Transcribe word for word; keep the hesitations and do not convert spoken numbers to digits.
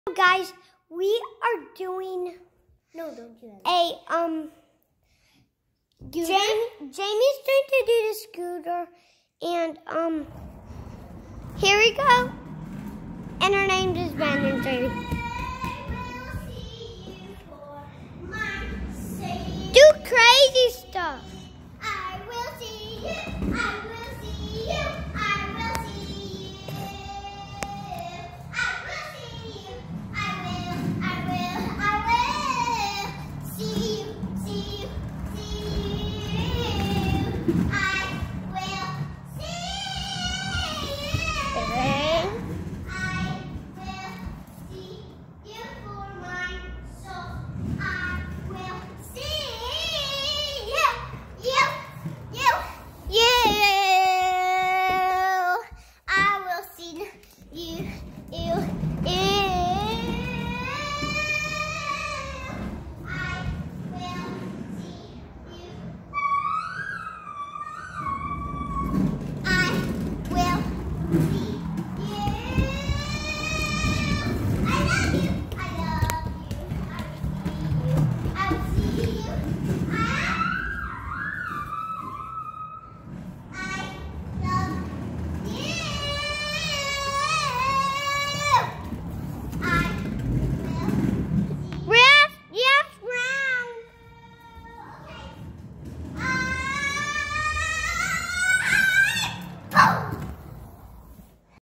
Guys, we are doing no, don't do that. a um. Jamie, Jamie's going to do the scooter, and um. Here we go. And her name is Ben and Jamie.